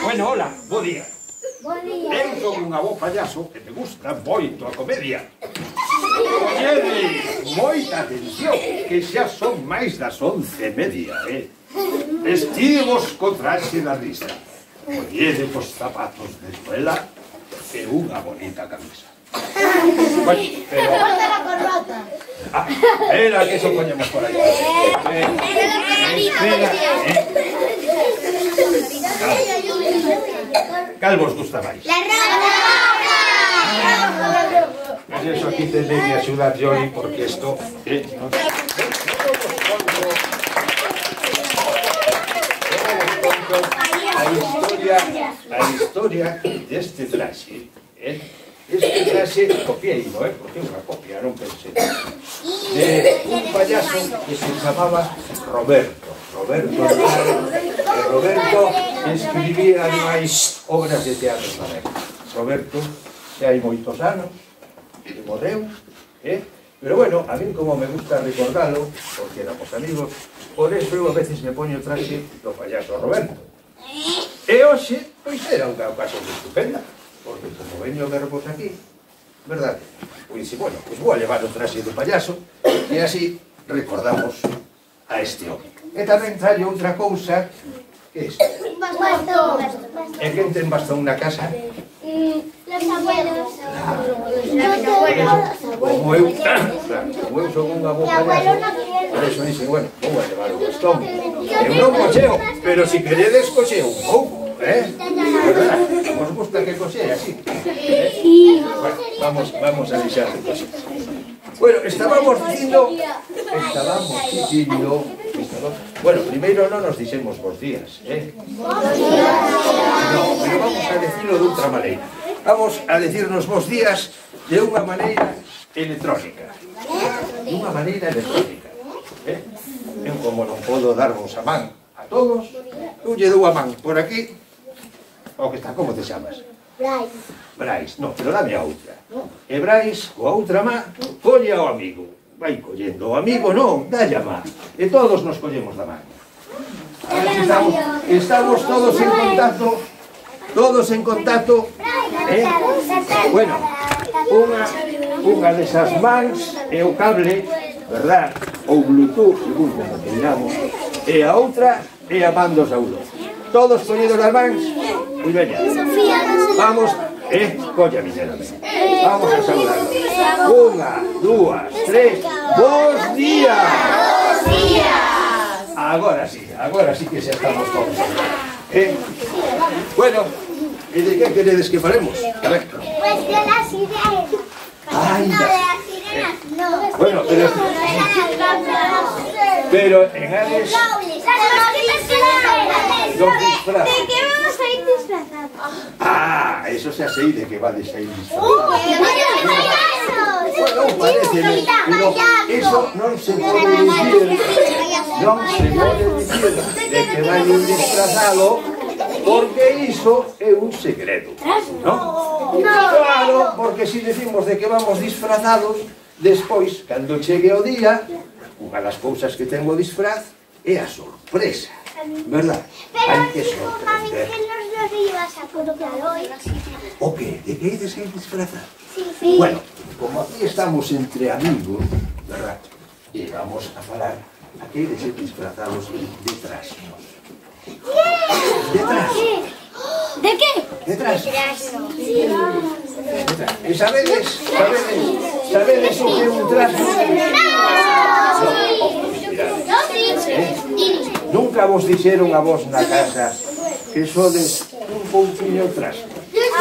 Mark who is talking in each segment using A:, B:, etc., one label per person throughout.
A: Bueno, hola, bo día. Eu son unha bo payaso que me gusta moito a comedia. Collede moita atención, que xa son máis das 11:30, Vestivos co traxe da risa. Collede os zapatos de escuela e unha bonita camisa. Bueno, pero...
B: Corta la corbata.
A: Espera, que eso poñemos por aí. Espera, Cal vos gusta máis?
B: La roja.
A: Pois eso aquí tendré que axudar Johnny, porque isto... A historia deste traxe, este traxe copiei, porque é unha copia, non pensei, de un payaso que se chamaba Roberto. Roberto escribía máis obras de teatro tamén. Roberto xa hai moitos anos que morreu, pero bueno, a mí como me gusta recordalo, porque éramos amigos, por eso eu a veces me poño o traxe do payaso Roberto. E hoxe, pois era unha ocasión estupenda, porque como veño a vervos aquí, verdade? Pois, bueno, pois vou a levar o traxe do payaso e así recordamos a este home. E tamén trae outra cousa, que é isto?
B: Bastón.
A: E quen ten bastón na casa?
B: Los abuelos.
A: Como eu son unha boa payaso, por eso dixen, bueno, vou a levar o bastón. Eu non cocheo, pero se queredes cocheo un pouco, verdad? Vos gusta que cochee así? Bueno, vamos a deixar de cocher. Bueno, estábamos dicindo... Bueno, primeiro non nos dixemos bons días, No, pero vamos a decirlo de outra maneira. Vamos a decirnos bons días de unha maneira electrónica. Eu como non podo darvos a man a todos, eu lle dou a man por aquí. O que está, como te chamas? Brais, non, pero dame a outra. E Brais, coa outra man, colle ao amigo. Vai collendo o amigo, non, dalle a man. E todos nos collemos da man. A ver se estamos todos en contacto. Bueno, unha desas mans é o cable, verdad? Ou Bluetooth, según como queiramos. E a outra é a man dos aulos. Todos collidos das mans? Pois veña. Vamos, colla miñera. Vamos a saludarnos. 1, 2, 3. ¡Bos días! ¡Bos días! Agora sí que xa estamos todos. Bueno, e de que queredes que faremos? A ver.
B: Pues de las sirenas.
A: Ai,
B: No, de las sirenas no.
A: Bueno, pero en Ares... Los disfraces.
B: ¿De qué vamos a ir disfrazados?
A: Ah, eso xa sei de que vades a ir disfrazados. Bueno, parece, pero eso non se pode dicir de que vai un disfrazado, porque iso é un segredo, non? Claro, porque se decimos de que vamos disfrazados, despois, cando chegue o día, unha das cousas que ten o disfraz é a sorpresa, verdad? Hai que sorprender.
B: Pero que nos ibas a colocar hoy.
A: O que? De que ides a ir disfrazar?
B: Sí.
A: Bueno, como aquí estamos entre amigos, verdad? E vamos a falar a que ides ir disfrazados de trasnos.
B: ¿De qué?
A: De trasnos. E sabedes o que é un trasno? Nunca vos dixeron a vos na casa que sodes un pouquinho trasno.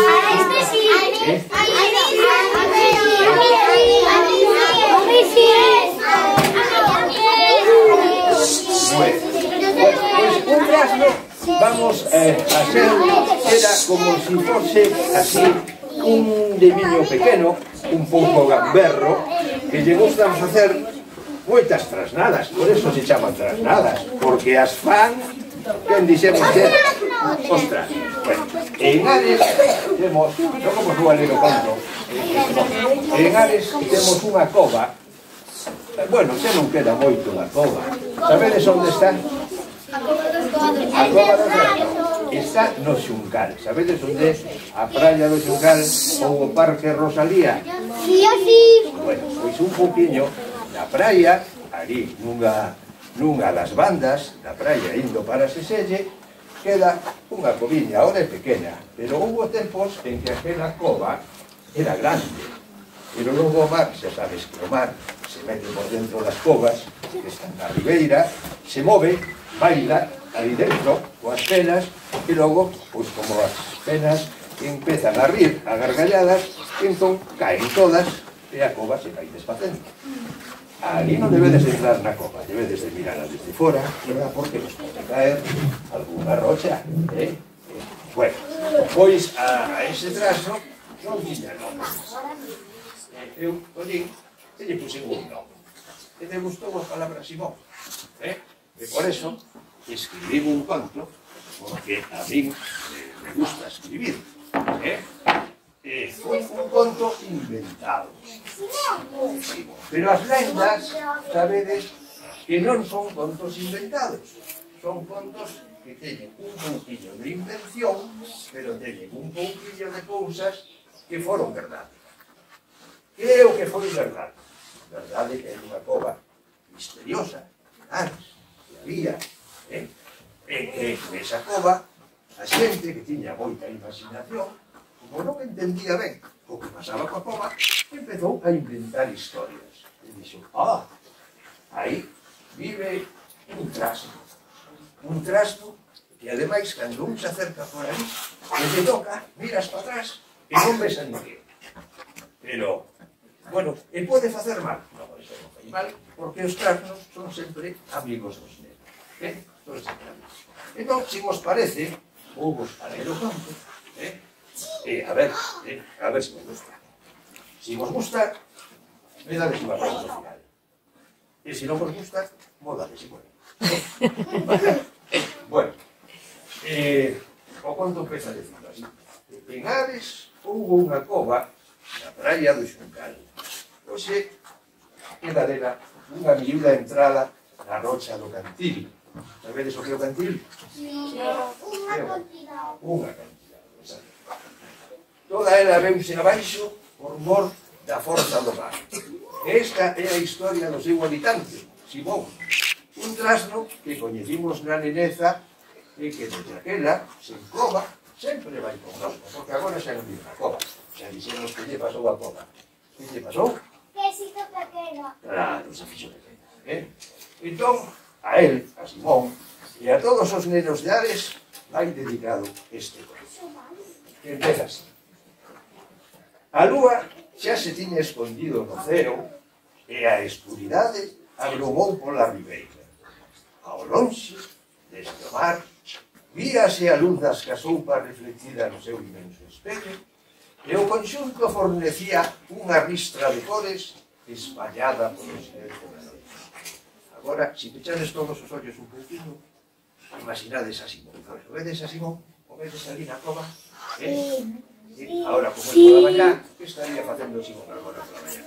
A: Pues un trasno vamos a hacer, era como si fose así un de niño pequeno, un pouco gamberro, que lle gustan facer moitas trasnadas, por eso se chaman trasnadas, porque as fan, quen dixemos que os trasnos. Bueno, en Ares temos, non como vou a ler o conto, en Ares temos unha cova, bueno, xa non queda moito da cova. Sabedes onde está? A cova dos trasnos. está no Xuncal. Sabedes onde a praia do Xuncal ou o Parque Rosalía?
B: Sí, sí.
A: Bueno, pois un pouquiño na praia, ali nunha das bandas da praia indo para Seselle, queda unha coviña. Ahora é pequena, pero houve tempos en que aquela cova era grande. Pero logo o mar, xa sabes que o mar se mete por dentro das covas que están na ribeira, se move, baila ali dentro coas penas e logo, pois como as penas empezan a rir a gargalladas, entón caen todas e a cova se vai desfacendo. Ali non debedes entrar na cova, debedes de mirala desde fora, verdad? Porque nos pode caer algunha rocha, Bueno, pois a ese trazo non tiña nome. Eu, collín, e lle puxen un nome. E me gustou a palabra Simón. E por eso escribí un conto, porque a min me gusta escribir. Foi un conto inventado. Pero as lendas, sabedes, que non son contos inventados. Son contos que teñen un pouquillo de invención, pero teñen un pouquillo de cousas que foron verdade. Que é o que foi verdade? Verdade que é unha cova misteriosa, que había, e que nesa cova a xente que tiña moita imaginación, como non entendía ben o que pasaba coa cova, empezou a inventar historias. E dixo, aí vive un trasto que ademais cando un se acerca por aí, e te toca, miras para atrás e non ves a ninguén. Pero, bueno, e pode facer mal? Non, eso non fai mal, porque os trasnos son sempre amigos dos nenos. Son sempre amigos. Entón, se vos parece, ou vos farei o conto, a ver se me gusta. Se vos gusta, me dades unha pausa ao final. E se non vos gusta, vos dades igual. Bueno, o conto empeza dicindo así. En Ares houve unha cova na praia do Xuncal. Hoxe queda dela unha miúda entrada na rocha do Cantil. Sabedes o que é o Cantil?
B: Unha cantidad.
A: Unha cantidad, exacto. Toda ela veuse abaixo por mor da forza do mar. Esta é a historia do seu habitante, Simón. Un trasno que coñecimos na neneza e que desde aquela, sen cova, sempre vai con nosco, porque agora xa non vive na cova. Xa dixemos que lle pasou a cova. Que lle pasou?
B: Que se hizo pequena.
A: Claro, se fixo pequena. Entón, a él, a Simón, e a todos os nenos de Ares, vai dedicado este conto. Que empeza así. A lúa xa se tiña escondido no ceo e a escuridade agromou pola ribeira. Ao lonxe, desde o mar, víase a luz das casoupas reflectida no seu inmenso espello e o conxunto fornecía unha ristra de cores espallada polo silencio da noite. Agora, se pechades todos os ollos un pouquinho, imaginades a Simón. O vedes a Simón? O vedes ali na cova? Ahora, como é pola mañá, que estaría facendo Simón agora pola mañá?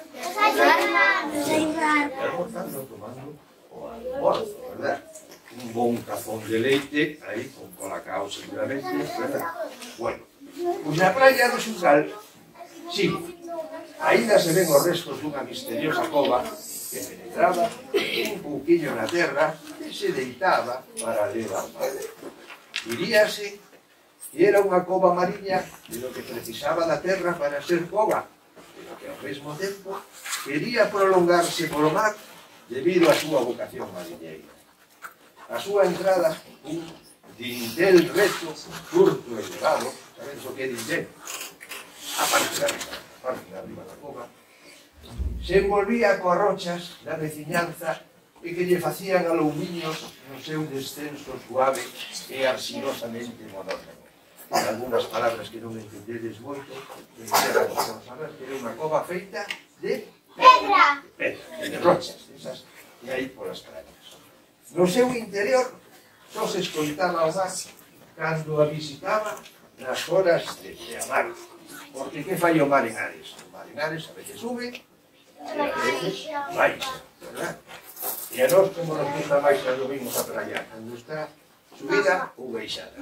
A: Almorzando, tomando o almorzo, verdad? Un bon cazón de leite, aí, con colacao seguramente, verdad? Bueno, pois na praia do Xuncal, sí, ainda se ven os restos dunha misteriosa cova que penetraba un pouquinho na terra e se deitaba para ler ao mar. Diríase que era unha cova mariña de lo que precisaba da terra para ser cova, pero que ao mesmo tempo quería prolongarse polo mar debido á súa vocación mariñeira. A súa entrada, un dintel recto, curto e elevado, sabedes o que é dintel? A parte de arriba da cova, se envolvía coas rochas da veciñanza e que lle facían aloumiños no seu descenso suave e arsilosamente monótono. En algunhas palabras que non entendedes moito, entenderamos por saber que era unha cova feita de
B: Pedra.
A: de rochas, esas que hai polas praias. No seu interior só se escoitaba o mar cando a visitaba nas horas de pleamar. Porque que fai o mar en Ares? O mar en Ares a veces sube e a veces baixa, verdad? E a nós como nos gusta máis cando vimos a praia, cando está Subida ou baixada?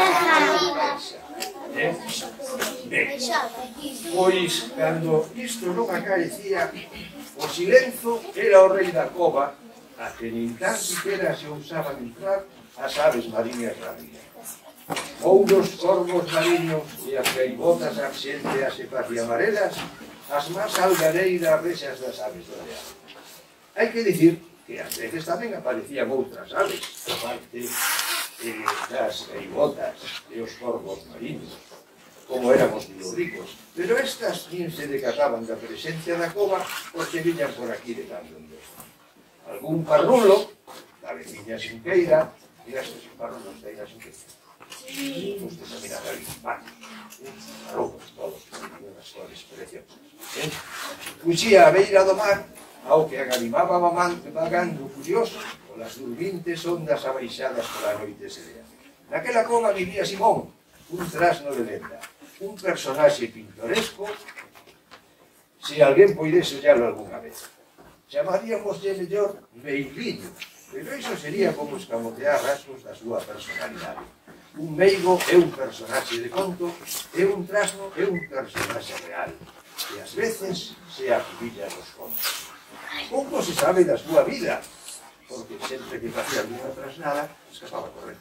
A: Ben, pois, cando isto non acaecía, o silenzo era o rei da cova, a que nin tan siquiera se ousaban entrar as aves mariñas da ría. Ouros corvos mariños e as gaivotas arxenteas e paciamarelas, as máis algareiras rexas das aves do real. Hai que dicir que ás veces tamén aparecían outras aves, aparte das gaivotas e os corvos mariños, como éramos ricos, pero estas nin se decataban da presencia da cova porque viñan por aquí de cando en vez. Algún parrulo da veciña Xunqueira, mira estes parrulos da ina Xunqueira. Usted a mirar ali, vale, parrulos todos, unhas cores preciosas. Fuxía a beira do mar, ao que agarimaba vagando curioso polas durmintes ondas abaixadas pola noite serena. Naquela cova vivía Simón, un trasno de lenda, un personaxe pintoresco, se alguén poidese ollarlo algunha vez. Chamaríamoslle mellor Meiguiño, pero iso sería como escamotear rasgos da súa personalidade. Un meigo é un personaxe de conto, e un trasno é un personaxe real, e ás veces se acubilla nos contos. Pouco se sabe da súa vida, porque sempre que facía alguna trasnada, escapaba correndo.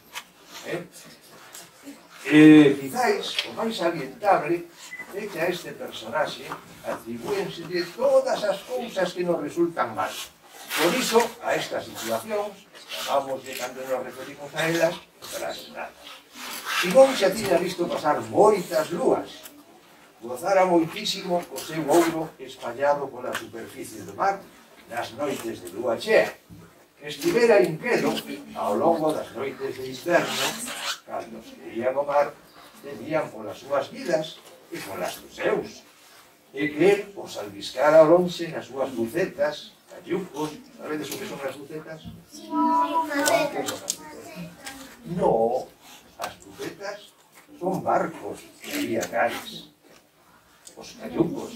A: Quizáis, o máis salientable é que a este personaxe atribúense de todas as cousas que nos resultan mal. Por iso, a estas situacións, chamamos de cando nos referimos a elas, trasnadas. Simón xa tiña visto pasar moitas lúas, gozara moitísimo o seu ouro espallado pola superficie do mar nas noites de lúa chea, que estivera inquedo ao longo das noites de inverno, cando se veían o mar, temían polas súas vidas e polas dos seus, e que él os albiscara ao lonxe nas súas bucetas, cayucos. Sabedes o que son as bucetas? No, as bucetas son barcos que había gares. Os cayucos,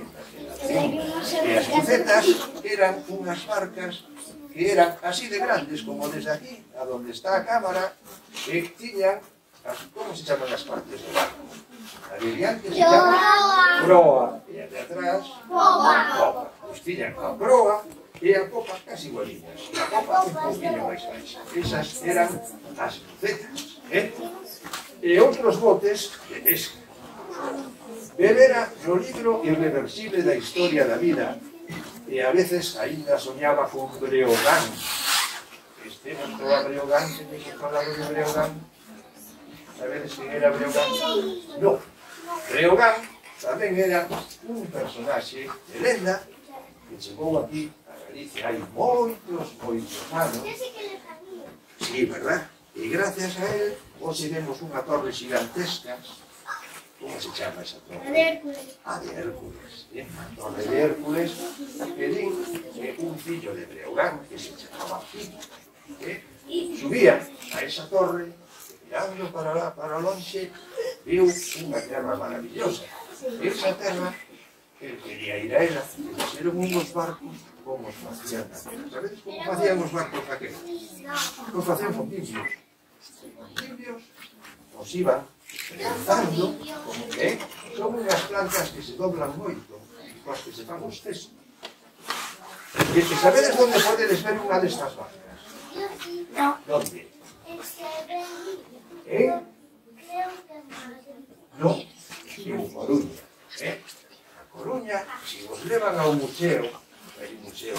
A: e as bucetas eran unhas barcas que eran así de grandes como desde aquí, a donde está a cámara, que tiñan, como se chaman as partes do barco? A de diante se chama proa, e a de atrás popa. Pois tiñan a proa e a popa casi igualiñas, a popa un pouquinho máis baixa. Esas eran as bucetas, e outros botes de pesca. Bebera no libro irreversible da historia da vida, e a veces aínda soñaba con Breogán. Este montou a Breogán, que teño falado de Breogán. Sabedes quen era Breogán? Non. Breogán tamén era un personaxe de lenda que chegou aquí a Galicia hai moitos anos. Sí, verdad? E gracias a él, hoxe vemos unha torre gigantesca. Como se chama esa torre? A de Hércules. A de Hércules. A torre de Hércules, que din que un fillo de Breogán, que se chamaba Fillo, subía a esa torre, mirando para lá, para lonxe, viu unha terra maravillosa. Esa terra, que quería ir a ela, que fixeron uns barcos como os facían aqueles. Sabedes como facían os barcos aqueles? Os facían con timbios. Timbios, os iban pensando como que son unhas plantas que se doblan moito, coas que se fan os cestos. E sabedes onde podedes ver unha destas barcas? Donde? Non, en Coruña. A Coruña, se vos levan ao museo, hai un museo.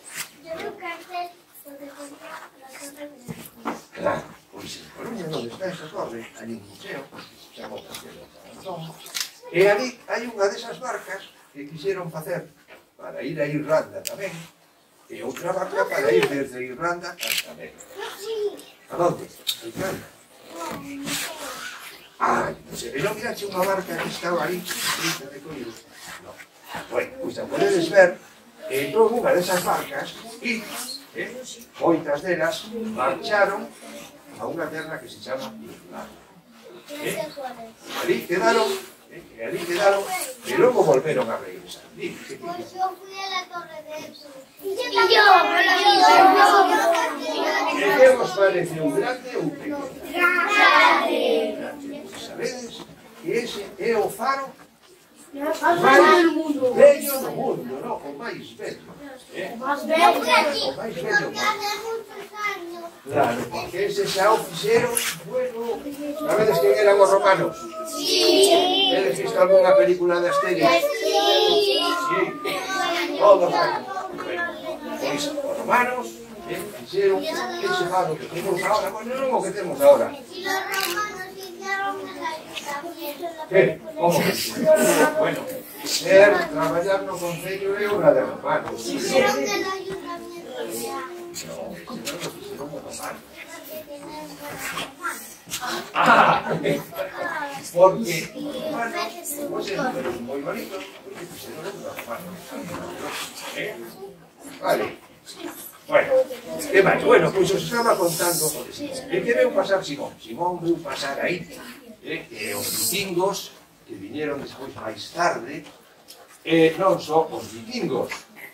A: Claro, pois en Coruña, onde está esa torre, hai un museo, que se chama o Castelo de Tarazón, e ali hai unha desas barcas que quixeron facer para ir a Irlanda tamén, e outra barca para ir desde Irlanda hasta América. A onde? A Irlanda. Ai, non sei, non miraxe unha barca que estaba aí, feita de coiro. Non. Bueno, pois a podedes ver, entrou unha desas barcas e moitas delas marcharon a unha terra que se chama Irlanda. Ali quedaron e que allí quedaron y luego volvieron a regresar. Dime, ¿qué
B: Pues
A: quieres?
B: yo fui a la Torre de Jesús. Y
A: ¿Qué vos parece, un grande ou un pequeno?
B: Grande.
A: Grande. Sabedes que ese é o faro
B: Más
A: máis bello do mundo, non? O máis bello.
B: Yo fui aquí
A: O máis bello.
B: porque hace muchos años.
A: Claro, porque ese xa o fixeron, bueno, sabedes quen eran os romanos?
B: Sí.
A: Tedes visto algunha película da Asteria?
B: Sí.
A: Sí, todos aquí. Bueno, pois os romanos fixeron ese faro que temos agora, bueno, non o que temos agora.
B: Y los romanos hicieron el ayuntamiento.
A: Que? Como que sí? Bueno, ser, traballar no Concello é obra de romanos.
B: Hicieron el ayuntamiento ya.
A: No, no fixeron os romanos. Porque, bueno, pues es muy bonito, porque fixeron os romanos. Vale. Bueno, que máis? Bueno, pois os estaba contando e que veu pasar Simón. Simón veu pasar aí, que os vikingos que viñeron despois máis tarde, non só os vikingos,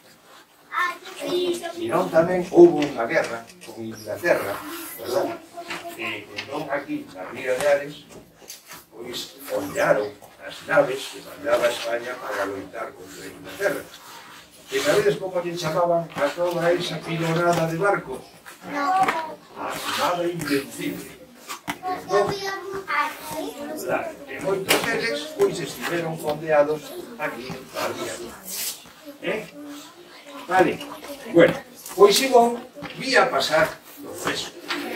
A: senón tamén houve unha guerra con Inglaterra, verdad? E entón aquí, na Ría de Ares, pois onllaron as naves que mandaba España para loitar contra Inglaterra. E sabedes como lle chamaban a toda esa pilonada de barcos?
B: No.
A: A Armada Invencible. Entón, claro, e moitos deles, pois estiveron fondeados aquí na Ría de Ares. Vale, bueno, pois Simón vía pasar do peso.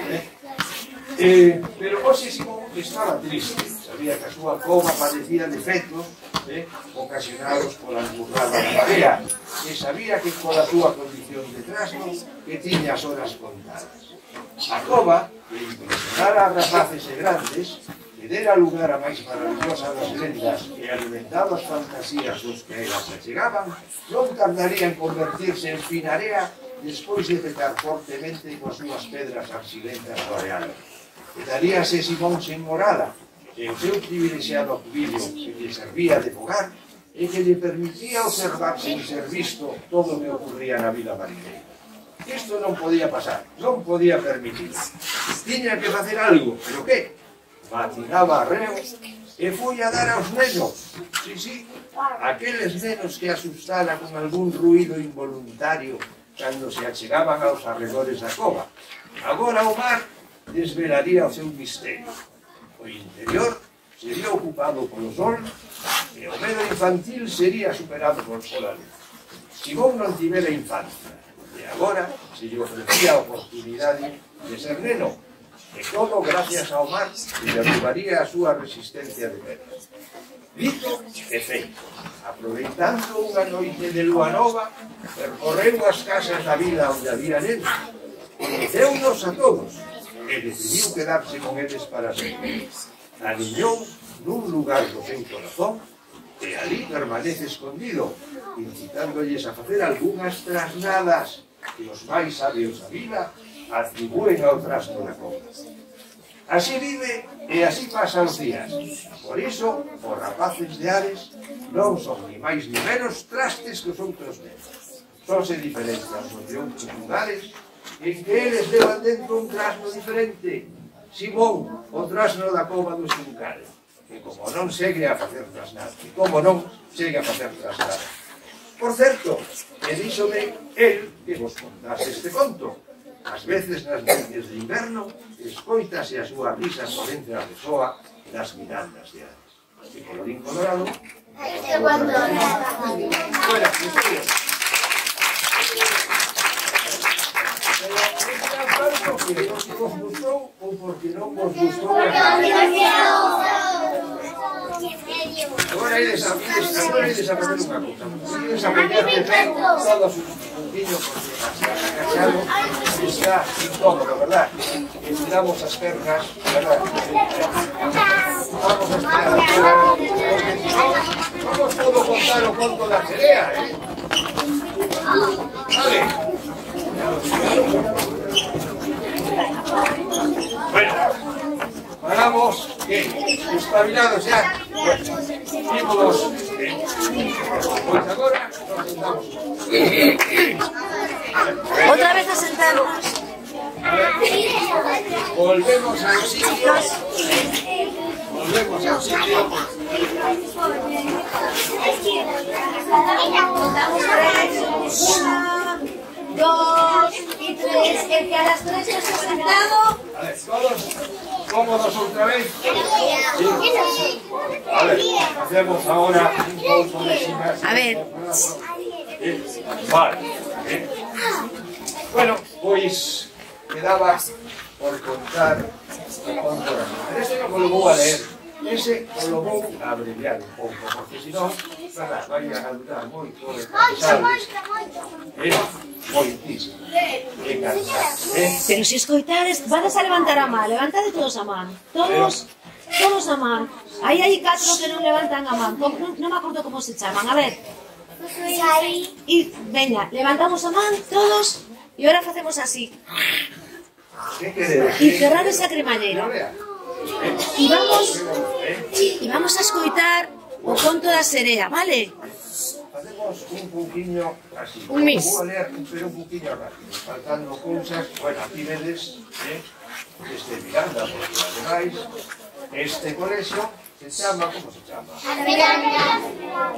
A: Pero hoxe Simón estaba triste, sabía que a súa cova padecía defectos ocasionados pola emburrada da marea, e sabía que pola súa condición de trasno que tiña as horas contadas. A cova, que impresionara a rapaces e grandes, que dera lugar a máis maravillosa das lendas e alimentado as fantasías dos que elas achegaban, non tardaría en convertirse en finarea despois de pecar fortemente coas súas pedras arxilentas do areal. Quedaríase Simón sen morada, e o seu privilexiado acubillo que lle servía de fogar e que lle permitía observar sen ser visto todo o que ocurría na vida marineira. Isto non podía pasar, non podía permitir. Tiña que facer algo, pero que? Matinaba arreo e foi a dar aos nenos. Sí, aqueles nenos que asustara con algún ruido involuntario cando se achegaban aos arredores da cova. Agora o mar desvelaría o seu misterio. O interior sería ocupado polo sol e o medo infantil sería superado pola luz. Simón non tivera infancia e agora se lle ofrecía a oportunidade de ser neno, e todo gracias ao mar que lle arribaría a súa resistencia de pedra. Dito e feito, aproveitando unha noite de lúa nova, percorreu as casas da vila onde había nenos, conheceu-nos a todos e decidiu quedarse con eles para sempre. Aniñou nun lugar do seu corazón e ali permanece escondido, incitándoles a facer algunhas trasnadas que os máis sabios da vila atribúen ao trasno da cova. Así vive e así pasan os días. Por iso, os rapaces de Ares non son ni máis ni menos trastes que os outros nenos. Son se diferencian os de outros lugares en que eles levan dentro un trasno diferente. Simón, o trasno da cova do Xuncal, que como non segue a facer trasnada, que como non segue a facer trasnada. Por certo, que díxome el que vos contase este conto. Ás veces nas noites de inverno escoítase a súa risa por entre a resoa das mirandas de Ares. E colorín colorado... Bueno, porque non vos gustou ou porque non vos gustou agora ides a fazer unha cousa, ides a poñer de pé todos os puntiños porque agachado está incómodo, verdad? Estiramos as pernas, verdad? Vamos a estirar as pernas, vamos todo contar o conto da serea, vale? Bueno, hagamos que espabilados ya. Bueno. Imos, pois agora nos sentamos.
C: Outra vez a sentarnos.
A: Volvemos ao sitio. Volvemos ao sitio.
C: 1, 2 y 3. El que a las 3 ya está sentado.
A: A ver, todos cómodos outra vez. Sí. A ver, hacemos ahora un pouco de gimnasia.
C: A ver.
A: Vale. Bueno, pois quedaba por contar o conto da semana. Pero este non lo vou a leer. Ese lo vou a abreviar un pouco, porque senón, verdad, vai a durar moito de cansados. Moitísimo. De cansados.
C: Pero si escoitades, vades a levantar a man. Levantade todos a man. Todos a man. Aí hai 4 que non levantan a man. Non me acordo como se chaman. A ver. E, veña, levantamos a man todos e ahora facemos así.
A: Que queredes?
C: E cerrades a cremañeira. E vamos a escoitar o conto da serea, vale?
A: Facemos un pouquiño así.
C: Un mis.
A: Vou a ler, pero un pouquiño rápido. Faltando cousas, bueno, aquí vedes este Miranda, porque ademais este colexio se chama, como se chama? As Mirandas,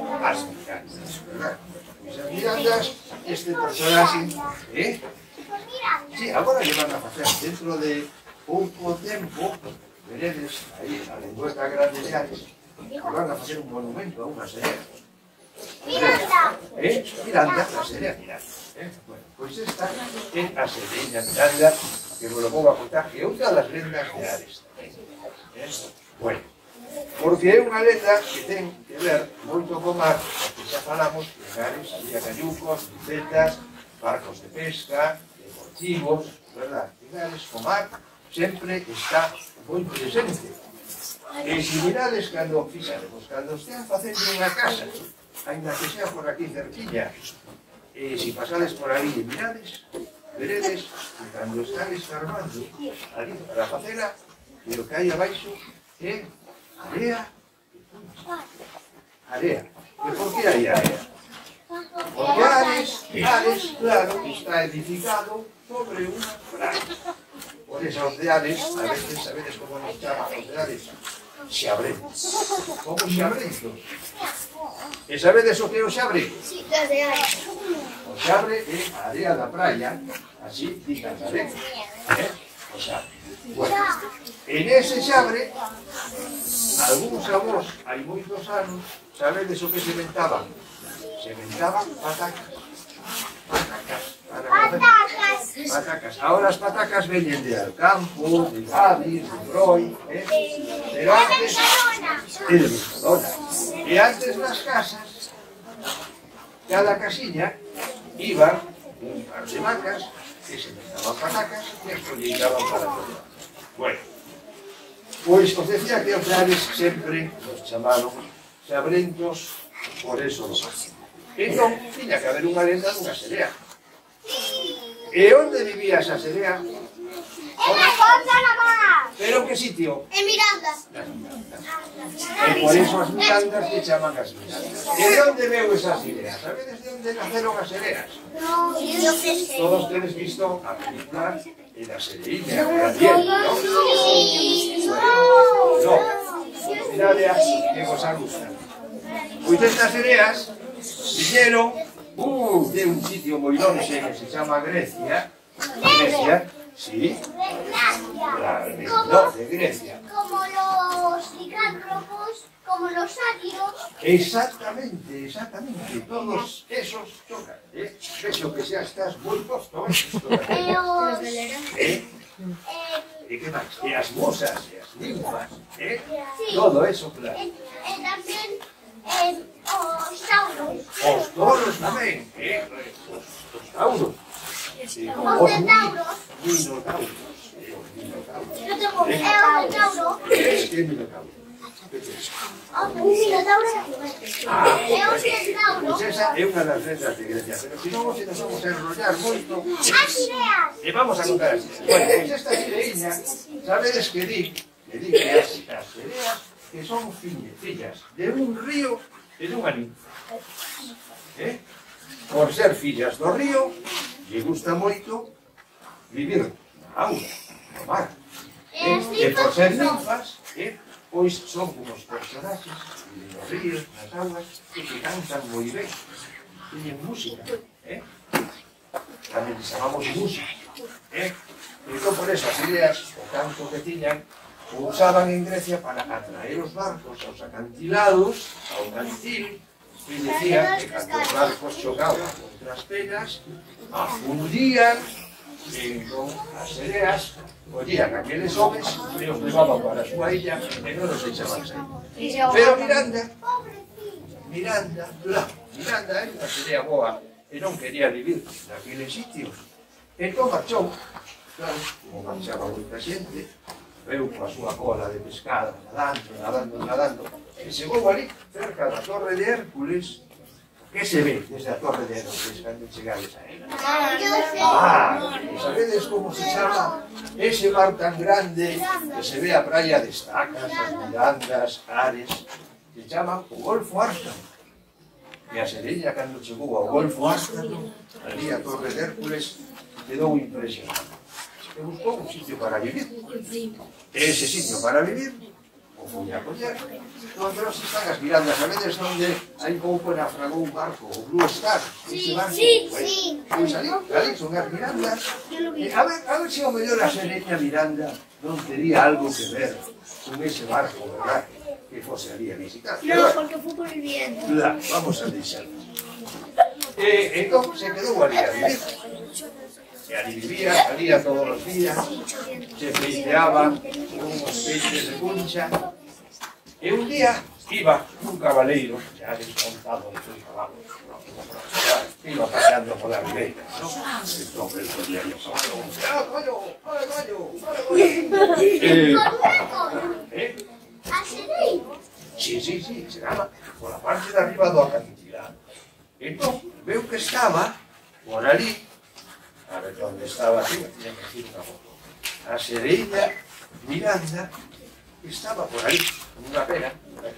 A: verdad? As Mirandas, este personaxe, sí, agora lle van a facer dentro de pouco tempo. Veredes aí, a lengüeta grande de Ares, que van a facer un monumento a unha serea. Miranda! Miranda, a serea Miranda. Bueno, pois esta é a sereña Miranda, que vos lo vou a contar, que é outra das lendas de Ares tamén. Bueno, porque é unha lenda que ten que ver moito co mar, porque xa falamos que en Ares había cayucos, lucetas, barcos de pesca, deportivos, verdad? En Ares o mar sempre está moi presente. E se mirades cando fixaremos, cando estean facendo unha casa, ainda que sea por aquí cerquilla, e se pasades por aí e mirades, veredes que cando están escarbando ali para facela, que o que hai abaixo é area e punta. Area. E por que hai area? Porque Ares, claro, está edificado sobre unha praia. Por eso os de Ares, a veces, sabedes como nos chaman os de Ares? Xabrentos. Como xabrentos? E sabedes o que é o xabre?
B: Sí, las de Ares.
A: O xabre é a area da praia, así dicas a ver. O xabre. Bueno, en ese xabre, algúns avós, hai moitos anos, sabedes o que sementaban? Sementaban patacas. Patacas. Ahora as patacas veñen de Alcampo, de Cádiz, de Broi, pero antes de Mercadona. E antes nas casas, cada casiña iban un par de vacas que se metaban patacas e as colleiraban para comer. Bueno, pois os decía que os Ares sempre nos chamaron xabrentos por eso do mar. Entón, tiña que haber unha lenda dunha serea. E onde vivía esa serea?
B: En la Ponta la Mar.
A: Pero en que sitio?
B: En Miranda.
A: E por eso as Mirandas que chaman as Mirandas. E de onde veu esas ideas? Sabedes de onde naceron as sereas?
B: No, yo qué sé.
A: Todos tenes visto a película de la sereíña, de Ariel, ¿no? No. Mirade así, que vos gusta. Pois estas sereas viñeron de un sitio moi longe que se chama Grecia. Grecia, sí. No, de Grecia.
B: Como los licántropos, como los sátiros.
A: Exactamente. Todos esos chocan. Vexo que xa estás moi posto. E que máis? E as musas, e as ninfas. Todo eso, claro.
B: También os tauros.
A: Os toros tamén. Os tauros.
B: Os centauros.
A: Minotauros.
B: Yo tengo un minotauro.
A: Que minotauro?
B: Un minotauro é un centauro.
A: Pois esa é unha das lendas de Grecia, pero se non se nos vamos a enrollar moito.
B: As ideas.
A: E vamos a contar así. Bueno, pois esta sireiña, sabedes que di que as sereas que son fillas de un río e dunha ninfa. Por ser fillas do río, lle gusta moito vivir na auga, no mar. E por ser ninfas, pois son unos personaxes nos ríos, nas augas, que cantan moi ben, teñen música, tamén les chamamos música. Entón, por esas ideas, o canto que tiñan, o usaban en Grecia para atraer os barcos aos acantilados, ao cantil, e decían que cando os barcos chocaban contra as penas, afundían, e entón as sereas collían aqueles homes e os levaban para a súa illa e non os deixaban sair. Pero Miranda é unha serea boa e non quería vivir naqueles sitios. Entón marchou, claro, como marchaba moita xente, veu coa súa cola de pescada, nadando, e chegou ali, cerca da Torre de Hércules. Que se ve desde a Torre de Hércules cando chegades a ela? E sabedes como se chama ese mar tan grande que se ve a praia de Estacas, as Mirandas, Ares, que chama o Golfo Árcano. E a sereña, cando chegou ao Golfo Árcano, ali a Torre de Hércules, quedou impresionada. E buscou un sitio para vivir. E ese sitio para vivir o foi a coller. Onde nos están as Mirandas, sabedes onde hai pouco naufragou un barco, o Blue Star?
B: Sí.
A: Pois ali son as Mirandas. A ver se ao mellor a sereña Miranda non tería algo que ver con ese barco, verdad? Que fose ali a visitar.
B: No, porque fue por el viento.
A: Vamos a deixarlo. Entón se quedou ali a vivir. E ali vivía, salía todos os días, se peiteaba unhos peixes de concha, e un día iba un cabaleiro, xa desmontado de seus cabalos, iba paseando pola ribeira, entón el podía ir ao coño,
B: ¿A sereia?
A: Sí, chegaba pola parte de arriba do acantilado. Entón, veu que estaba por ali. A ver, onde estaba aquí, tiña que decir unha foto. A sereña Miranda estaba por aí, nunha pena,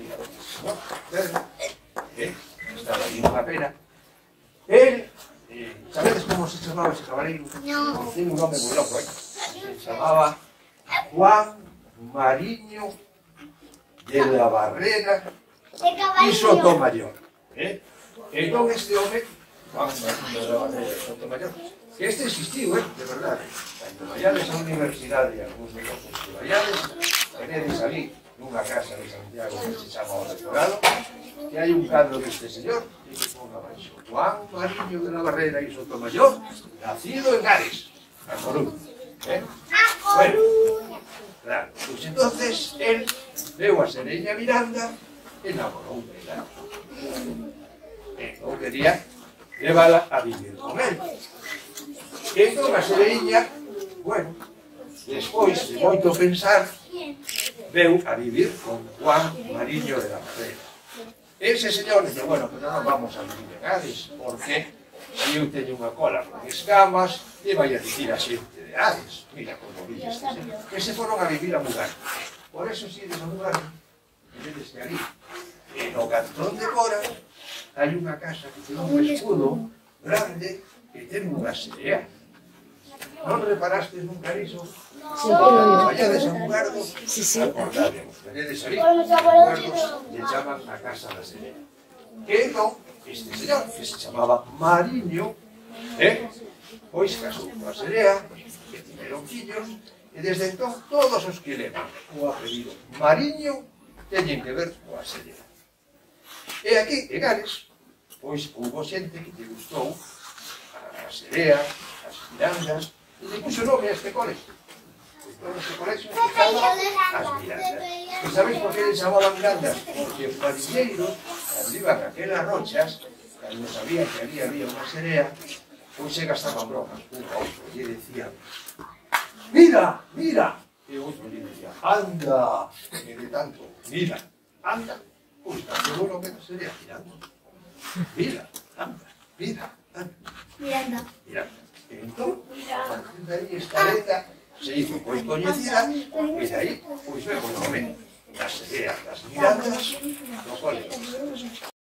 A: estaba aí nunha pena. El, sabedes como se chamaba ese cabaleiro?
B: No.
A: Tiene un nome moi loco, se chamaba Juan Mariño de la Barrera e Sotomayor. Entón este home, Juan Mariño de la Barrera e Sotomayor, este existiu, de verdade. Cando vayades a universidade e algúns de vosotros que vayades, tenedes ali nunha casa de Santiago que se chama o Rectorado, que hai un cadro deste señor, e que pon abaixo Juan Mariño de la Barrera e Sotomayor, nacido en Ares, a Coruña. Bueno, claro, pues entonces él veu a sereña Miranda e enamorou dela. Non quería levala a vivir con él. E entón a sereña, bueno, despois de moito pensar, veu a vivir con Juan Mariño de la Barrera. Ese señor dice, bueno, pero non vamos a vivir en Ares, porque eu teño unha cola con escamas e vai a dicir a xente de Ares, mira como vive este señor, que se foron a vivir a Mugar. Por eso si eres a Mugar, vedes que ali, no cantón de Cora, hai unha casa que ten un escudo grande que ten unha serea. Non reparastes nunca iso? Cando vayades a Mugardo, acordademos, veredes ali, Mugardos lle chaman a casa da serea. Que entón, este señor, que se chamaba Mariño, pois casou coa serea, que tiveron fillos, e desde entón todos os que levan o apelido Mariño teñen que ver coa serea. E aquí, en Ares, pois houve xente que te gustou a serea, as Mirandas, e le puxo nome a este colexo. Todo este colexo se chama as Mirandas. E sabéis por que le chamaban Mirandas? Porque os mariñeiros, cando iban a aquelas rochas, cando sabían que ali había unha serea, pois se gastaban bromas un a outro, e decían, mira, mira, e o outro lle decía, anda, e de tanto, mira, anda, pois tan seguro que sería mirando. Mira, anda, mira, anda.
B: Miranda.
A: Miranda. Entón, a partir de aí esta letra se hizo pois coñecida, e de aí, pois vemos o nome. las ideas, las miradas, los colegas.